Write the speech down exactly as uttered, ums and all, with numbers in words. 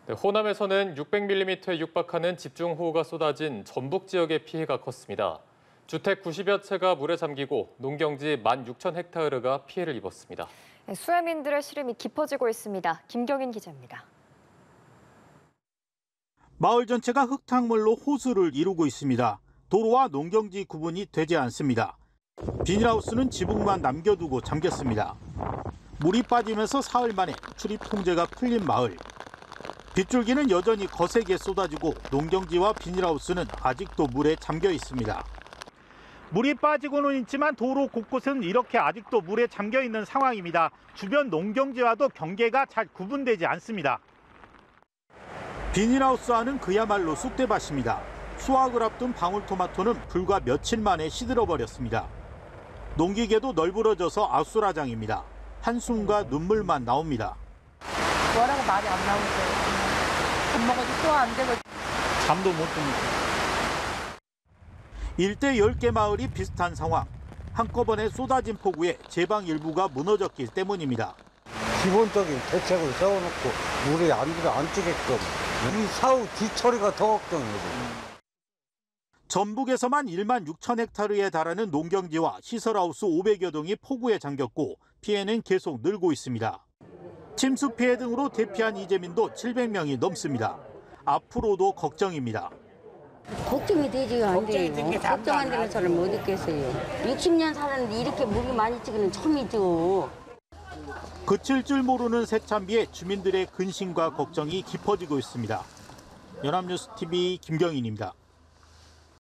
네, 호남에서는 육백 밀리미터에 육박하는 집중호우가 쏟아진 전북 지역의 피해가 컸습니다. 주택 구십여 채가 물에 잠기고 농경지 만 육천 헥타르가 피해를 입었습니다. 네, 수해민들의 시름이 깊어지고 있습니다. 김경인 기자입니다. 마을 전체가 흙탕물로 호수를 이루고 있습니다. 도로와 농경지 구분이 되지 않습니다. 비닐하우스는 지붕만 남겨두고 잠겼습니다. 물이 빠지면서 사흘 만에 출입 통제가 풀린 마을. 빗줄기는 여전히 거세게 쏟아지고 농경지와 비닐하우스는 아직도 물에 잠겨 있습니다. 물이 빠지고는 있지만 도로 곳곳은 이렇게 아직도 물에 잠겨 있는 상황입니다. 주변 농경지와도 경계가 잘 구분되지 않습니다. 비닐하우스 안은 그야말로 쑥대밭입니다. 수확을 앞둔 방울토마토는 불과 며칠 만에 시들어버렸습니다. 농기계도 널브러져서 아수라장입니다. 한숨과 눈물만 나옵니다. 뭐라고 말이 안 나오죠. 밥 먹어도 소화 안 되고 잠도 못 듭니다. 일대 열 개 마을이 비슷한 상황. 한꺼번에 쏟아진 폭우에 제방 일부가 무너졌기 때문입니다. 기본적인 대책을 세워놓고 물이 안, 안 찌게끔 이 사후 뒤처리가 더 걱정이에요. 전북에서만 일만 육천 헥타르에 달하는 농경지와 시설하우스 오백여 동이 폭우에 잠겼고 피해는 계속 늘고 있습니다. 침수 피해 등으로 대피한 이재민도 칠백 명이 넘습니다. 앞으로도 걱정입니다. 걱정이 되지가 안 돼요. 걱정 안 되는 사람 못 있겠어요. 육십 년 살았는데 이렇게 물이 많이 찌기는 처음이죠. 그칠 줄 모르는 세찬비에 주민들의 근심과 걱정이 깊어지고 있습니다. 연합뉴스 티비 김경인입니다.